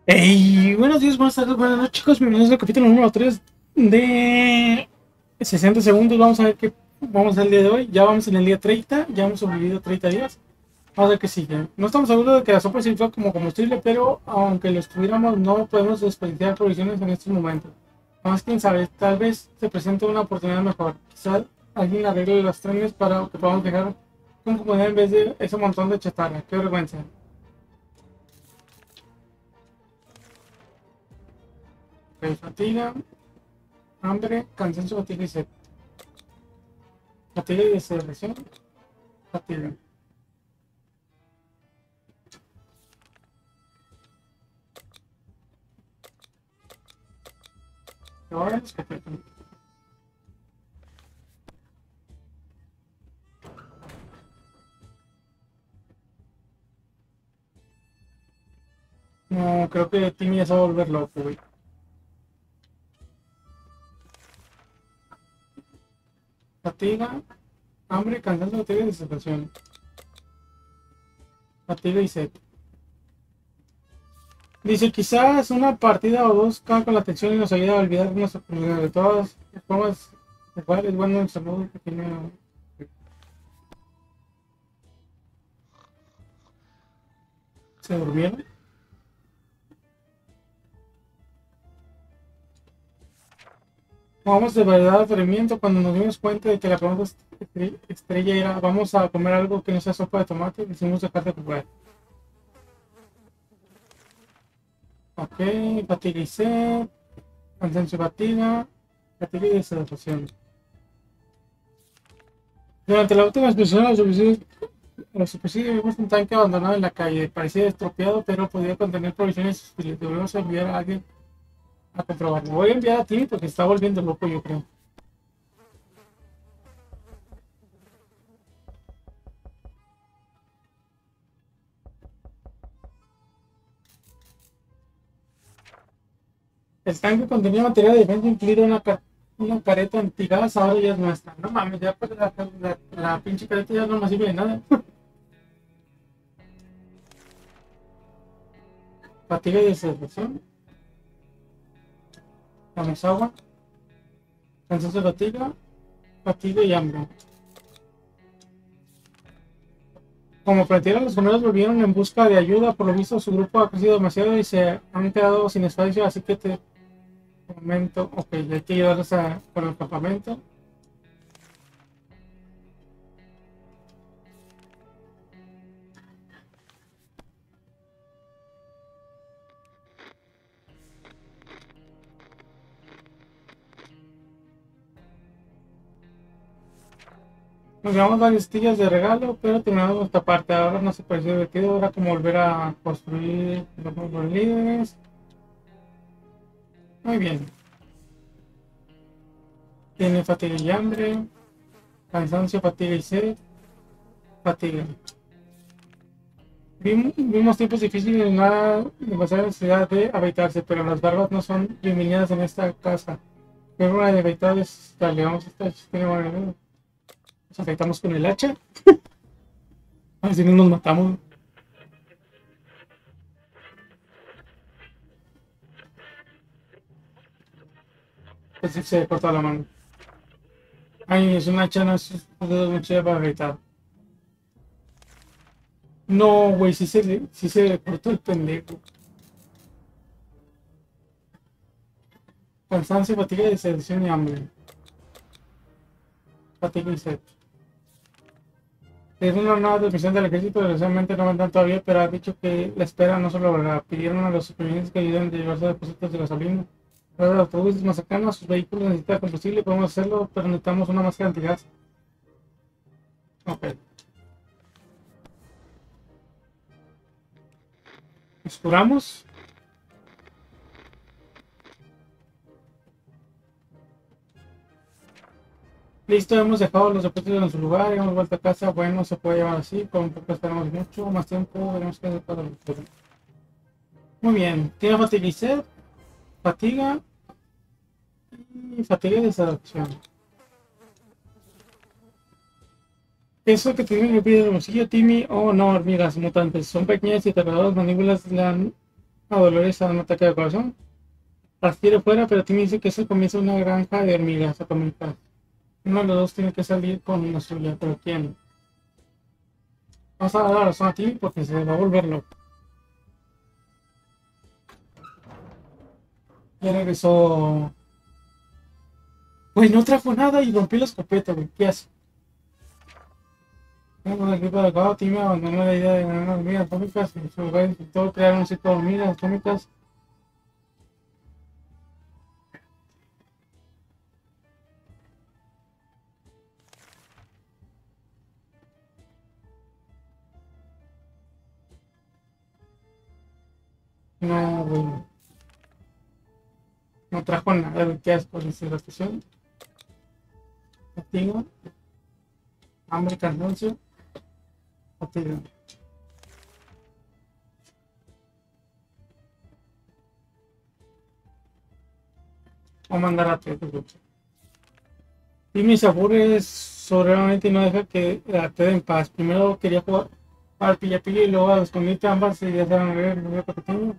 Hey, buenos días, buenas tardes, buenas noches, chicos. Bienvenidos al capítulo número 3 de 60 segundos. Vamos a ver qué vamos a hacer el día de hoy. Ya vamos en el día 30, ya hemos sobrevivido 30 días. Vamos a ver qué sigue. No estamos seguros de que la sopa sirva como combustible, pero aunque lo estuviéramos, no podemos desperdiciar provisiones en estos momentos. Más quién sabe, tal vez se presente una oportunidad mejor. Quizás alguien arregle los trenes para que podamos dejar con comodidad en vez de ese montón de chatarra. Qué vergüenza. Fatiga, hambre, cansancio, fatiga y sed. Fatiga y deshidratación. Fatiga. Ahora es que no, creo que Timmy ya se va a volver loco, güey. Fatiga, hambre, cansancio, fatiga y deshidratación. Fatiga y sed. Dice, quizás una partida o dos con la atención y nos ayuda a olvidarnos de todas formas. Igual es bueno el saludo que tiene. Se durmieron. Vamos de verdad atrevimiento cuando nos dimos cuenta de que la pregunta estrella era vamos a comer algo que no sea sopa de tomate, decidimos dejar de jugar. Ok, fatiga y sed, cansancio y fatiga, fatiga y deshidratación. Durante la última expedición a la superficie vimos un tanque abandonado en la calle. Parecía estropeado, pero podía contener provisiones útiles. Debemos enviar a alguien a comprobarlo. Voy a enviar a ti porque está volviendo loco, yo creo. El tanque contenía material de defensa, incluida una careta antigas, ahora ya es nuestra. No mames, ya pues la pinche careta ya no me sirve de nada. Fatiga y deshidratación. Damos agua. Cansancio de fatiga. Fatiga y hambre. Como pretieron, los gemelos volvieron en busca de ayuda. Por lo visto, su grupo ha crecido demasiado y se han quedado sin espacio. Así que te comento. Ok, hay que ayudarles con el campamento. Nos llevamos varias sillas de regalo, pero terminamos esta parte. Ahora no se pareció divertido. Ahora como volver a construir los líderes. Muy bien. Tiene fatiga y hambre. Cansancio, fatiga y sed. Fatiga. Vimos tiempos difíciles y nada demasiada necesidad de afeitarse, pero las barbas no son bienvenidas en esta casa. Pero una de afeitadas, dale, vamos a estar. Nos afeitamos con el hacha. A ver si no nos matamos. Pues sí, se corta la mano. Ay, es un hacha, no es un chile para afeitar. No, güey, sí se le cortó el pendejo. Cansancio, fatiga, deshidratación y hambre. Fatiga y sed. Es una nueva transmisión del ejército, desgraciadamente no mandan todavía, pero ha dicho que la espera no se logrará. Pidieron a los supervivientes que ayuden a llevarse depósitos de gasolina. Ahora los autobuses más cercanos, sus vehículos necesitan combustible, podemos hacerlo, pero necesitamos una máscara antigas. Ok. Nos curamos. Listo, hemos dejado los depósitos en su lugar, hemos vuelto a casa. Bueno, se puede llevar así, con un poco esperamos mucho más tiempo, veremos qué hacer para el futuro. Muy bien, tiene fatiga y sed, fatiga y fatiga y desadaptación. Eso que tiene el pie del bolsillo, Timmy, oh no, hormigas mutantes, son pequeñas y aterradoras mandíbulas A Dolores a un ataque de corazón. Las quiere fuera, pero Timmy dice que es el comienzo de una granja de hormigas atómicas. Uno de los dos tiene que salir con una suya, pero ¿quién? Vamos a dar la razón a Timmy porque se va a volver loco. Ya regresó. Güey, no trajo nada y rompió la escopeta, güey. ¿Qué hace? Con el equipo de acá, Timmy abandonó la idea de ganar hormigas atómicas y en su lugar intentó crear un ciclo de hormigas atómicas. No, güey. No trajo nada, güey. ¿Qué asco? Dice la estación. Fatiga, hambre, cansancio, fatiga. Voy a mandar a tres, güey. Timmy se aburre soberanamente y no deja que la Ted en paz. Primero quería jugar al pilla-pilla y luego a los escondite. Ambas y ya se van a ver, no veo pequeño.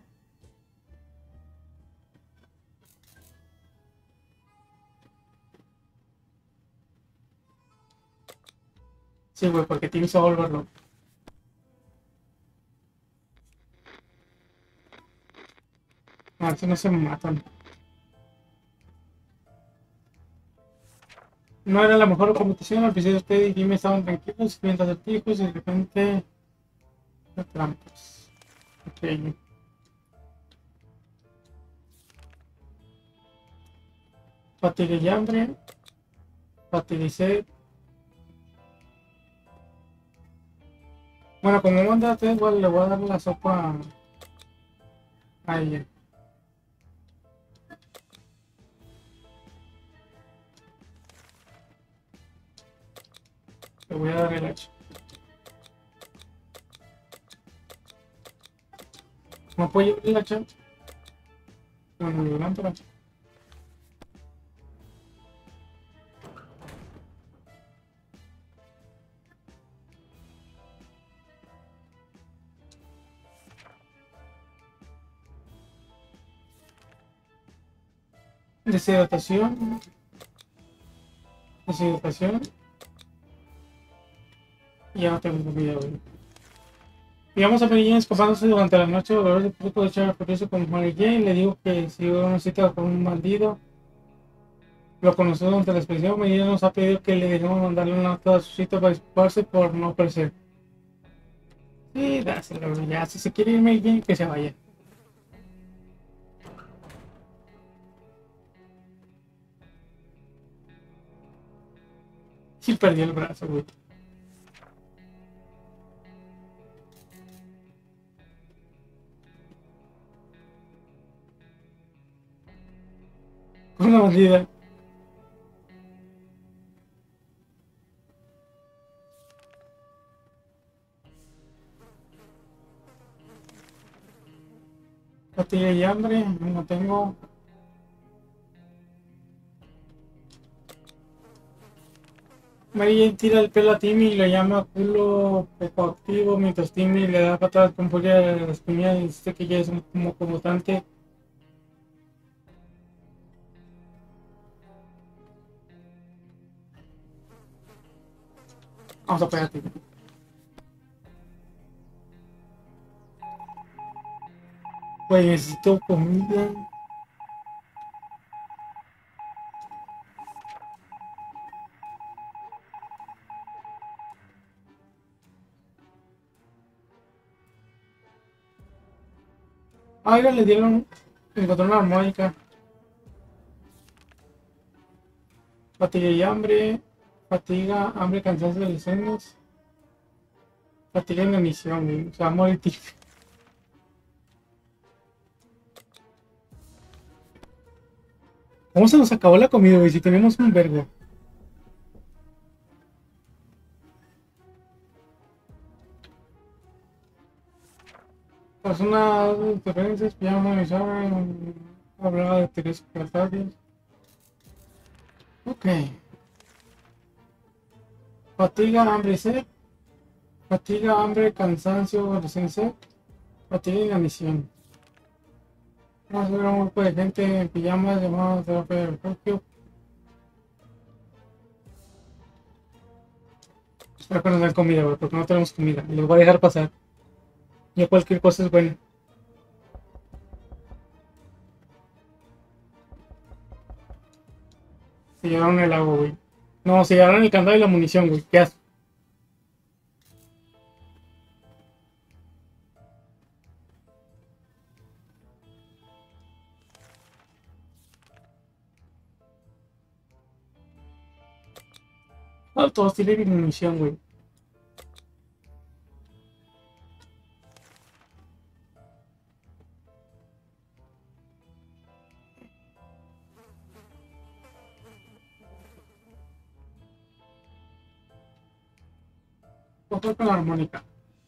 Sí, güey, porque Timmy se va a volver loco. A ver si no se matan. No era la mejor competición, al principio Ted y Jimmy estaban tranquilos, viendo acertijos y de repente trampas. Ok. Fatiga y hambre, fatiga y sed. Bueno, como manda Ted, igual le voy a dar la sopa a ella. Le voy a dar el hacha. ¿No puedo llevar el hacha? Bueno, le levanto el hacha. Deshidratación. Deshidratación. Y ya no tengo comida, güey. Digamos a Mary Jane escapándose durante la noche, Dolores de puto de echar a furioso con Mary Jane. Le digo que si hubo una cita con un bandido, lo conoció durante la expedición. Mary Jane nos ha pedido que le dejemos mandarle una nota a su cita para disculparse por no aparecer. Sí, dáselo, güey. Ya, si se quiere ir Mary Jane, que se vaya. Sí, perdió el brazo, güey. Con una bandida. Fatiga y hambre, no tengo. Mary Jane tira el pelo a Timmy y lo llama culo poco activo, mientras Timmy le da patadas con furia a la espinilla y dice que ya es un como mutante. Vamos a pegar a Timmy. Pues necesito comida. Ah, ya le dieron. Encontró una armónica. Fatiga y hambre. Fatiga, hambre, cansancio de los sueños. Fatiga en la misión, güey. O sea, morir Timmy. ¿Cómo se nos acabó la comida, güey? Si tenemos un vergo. Personas, diferencias, pijama, mensaje, hablaba de Teresa Cartadios. Ok. Fatiga, hambre y sed. Fatiga, hambre, cansancio, adolescencia. Fatiga y inanición. Vamos a ver un grupo de gente en pijamas llamados terapia del refugio. Espero que nos den comida, güey, porque no tenemos comida. Y los voy a dejar pasar. Ya cualquier cosa es buena. Se llevaron el agua, güey. No, se llevaron el candado y la munición, güey. ¿Qué haces? No, todos tienen munición, güey. Otro con la armónica.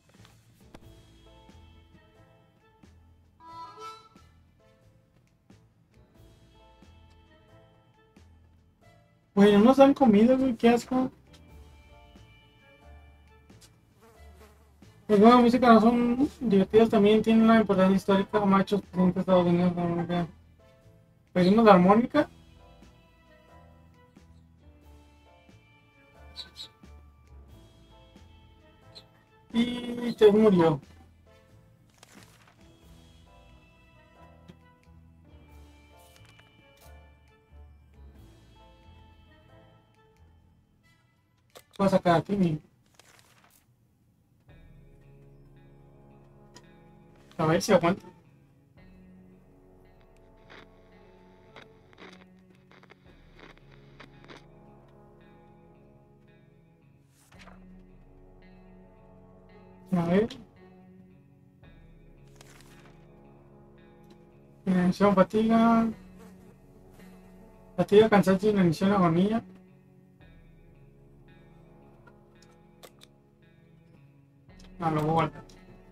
Güey, no nos dan comida, güey. ¿Qué asco? Pues bueno, música no son divertidas, también tienen una importancia histórica. Machos, presidente de Estados Unidos, la armónica. Pedimos la armónica. Y te murió. Voy a sacar aquí mi. A ver si aguanta. A ver. Inanición, fatiga. Fatiga, cansancio, inanición, agonía. No, lo voy a guardar.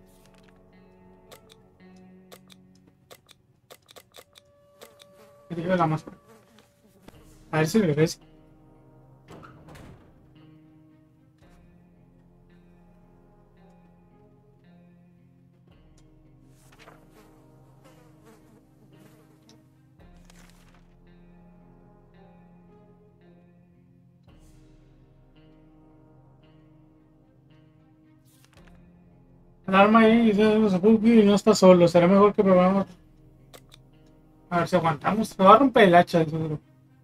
Que lleve la máscara. A ver si regresa. Alarma ahí, y no está solo. Será mejor que probamos. A ver si aguantamos. Se va a romper el hacha, seguro.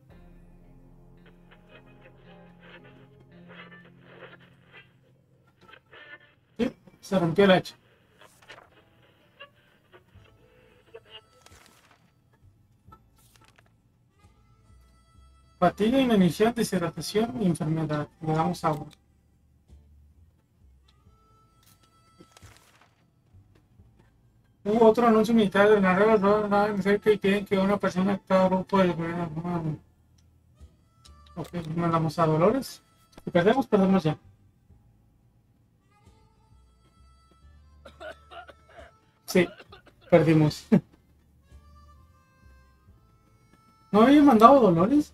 Sí, se rompió el hacha. Fatiga, inanición, deshidratación y enfermedad. Le damos agua. Hubo otro anuncio militar de las reglas no nada cerca y quieren que una persona de cada grupo del gobierno. Ok, mandamos a Dolores. Si perdemos, perdemos ya. Sí, perdimos. ¿No había mandado Dolores?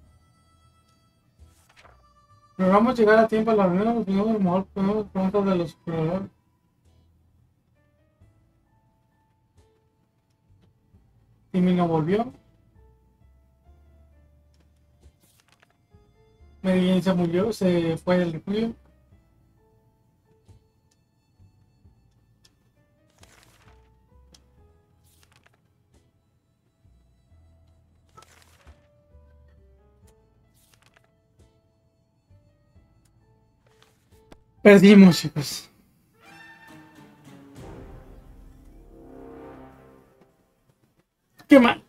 Logramos llegar a tiempo a la reunión, nos a lo mejor podemos preguntas de los jugadores. Timmy no volvió. Mary Jane se murió, se fue del refugio. Perdimos, chicos. Qué mal.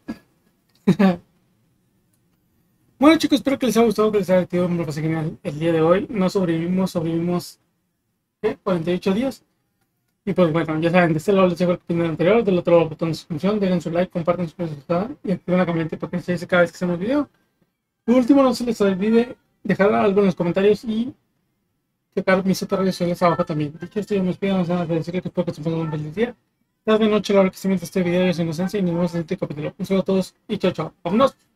Bueno, chicos, espero que les haya gustado, que les haya divertido. Me lo pasé genial el día de hoy. No sobrevivimos, ¿qué? 48 días. Y pues bueno, ya saben, de este lado les dejo el botón anterior, del otro lado el botón de suscripción. Dejen su like, compartan su presupuesto y activen la campanita para que se dice cada vez que hacemos video. Por último, no se les olvide dejar algo en los comentarios y checar mis otras redes sociales abajo también. Dicho esto, yo me despido, vamos a decirles que espero que se pasen un feliz día. Tarde noche, la hora que se miente este video es inocencia y nos vemos en el siguiente capítulo. Un saludo a todos y chao, chao. ¡Vámonos!